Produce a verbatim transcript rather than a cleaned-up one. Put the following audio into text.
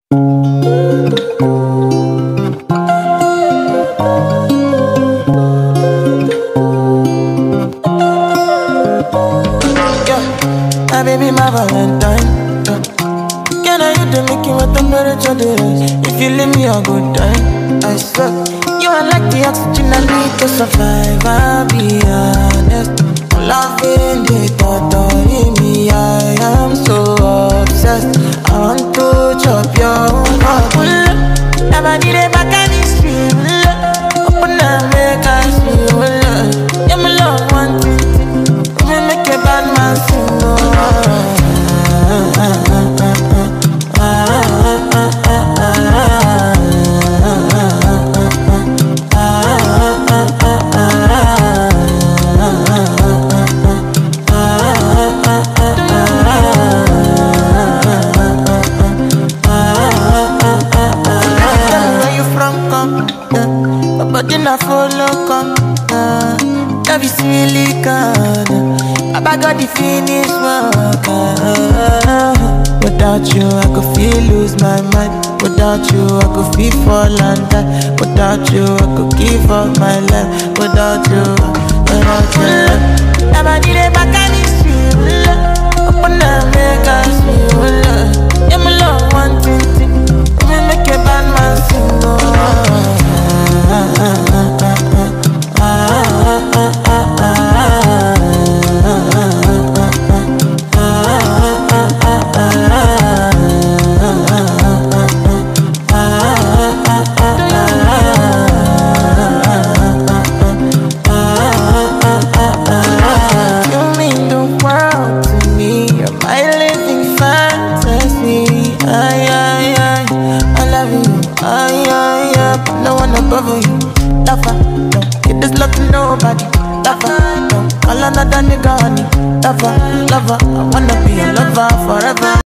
My baby, my Valentine. Yeah. Can I hit the Mickey with temperature days? If you leave me a good time, I swear. You are like the oxygen I need to survive. I'll be honest. Loving the thought of me, I am so obsessed. I want to chop your heart. Never did it back in the street. Open up, make us feel. Yeah, my love, one thing. Let me make a bad man sing. But then I follow come, uh, love is really good. I got the finish work. Uh, without you, I could feel lose my mind. Without you, I could feel fall and die. Without you, I could give up my life. Without you, without you, never did it back in the street. Open up, make us feel. Yeah, my love, one thing. Let me make a bad man sing. Oh. Above you, lover, don't get this love to nobody. Lover, don't call another nigga honey.